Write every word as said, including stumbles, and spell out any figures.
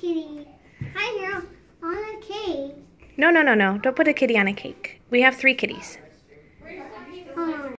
kitty. Hi, here on a cake. No, no, no, no. Don't put a kitty on a cake. We have three kitties.